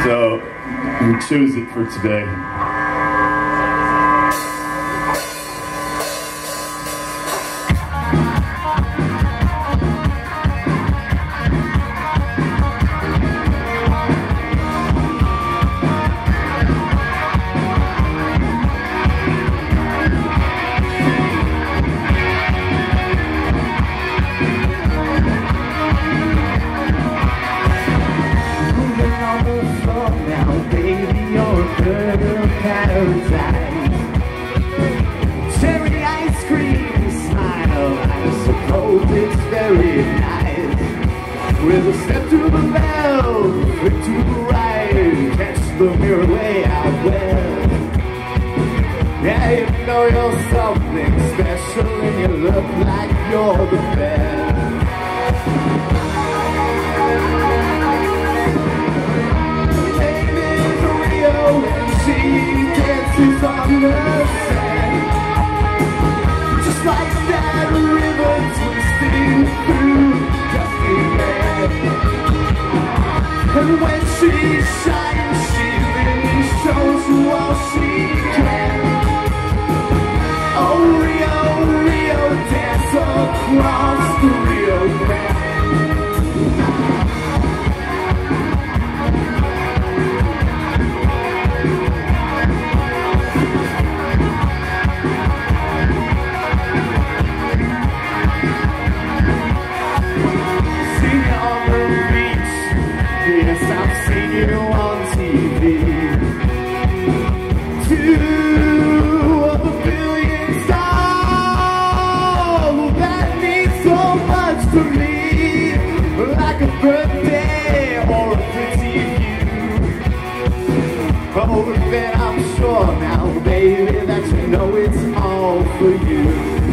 So we choose it for today. Cherry ice cream smile, I suppose it's very nice. With a step to the left, flick to the right, catch the mirror way out west. Yeah, you know you're something special and you look like you're the best. She dances on the sand, just like that river twisting through dusty land. And when she shines, she really shows you all she can. Oh, Rio, Rio, dance across the Rio Grande. Yes, I've seen you on TV. 2 of a billion stars, that means so much to me. Like a birthday or a pretty view. Oh, then I'm sure now, baby, that you know it's all for you.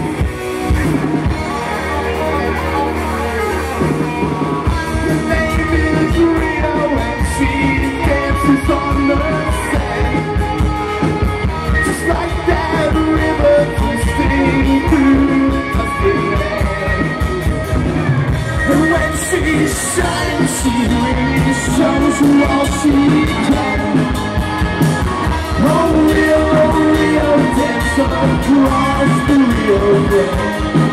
On the sand, just like that river twisting through dusty land. And when she shines, she really shows you all she can. Oh, Rio, Rio, dance across the Rio Grande.